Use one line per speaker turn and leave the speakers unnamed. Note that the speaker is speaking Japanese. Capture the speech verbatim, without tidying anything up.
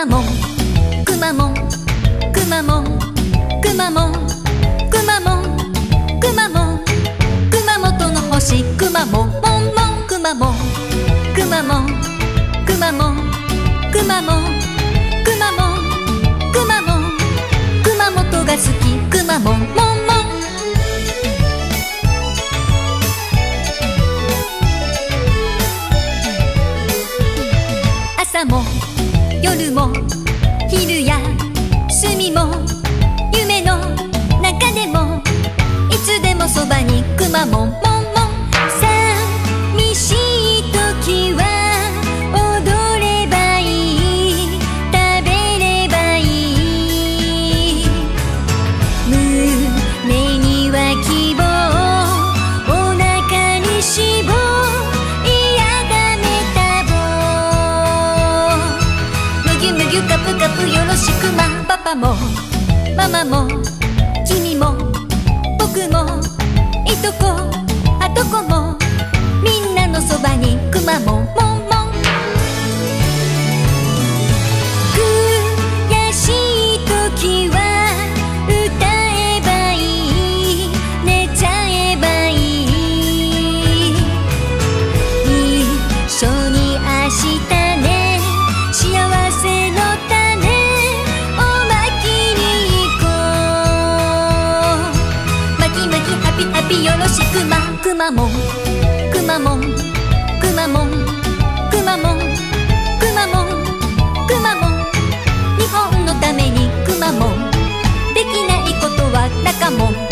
まモンくまモンくまモンくまモンくまモンくまモン熊本の星くまモンモンモンくまモンくまモンくまモンくまモンくまモンくまモン熊本が好きくまモンモンモン朝も夜も昼や隅も夢の中でもいつでもそばにくまモンモンモン寂しい時は踊ればいい食べればいい胸には希望お腹に脂肪むぎゅかぷかぷよろしくまパパもママも君も僕もいとこあとこもみんなのそばにくまモンモンモン悔しい時は歌えばいい寝ちゃえばいい一緒に明日ね幸せの種をまきに行こうまきまきハピハピよろしくまくまモンくまモンくまモンくまモンくまモンくまモン日本のためにくまモンできないことはなかもん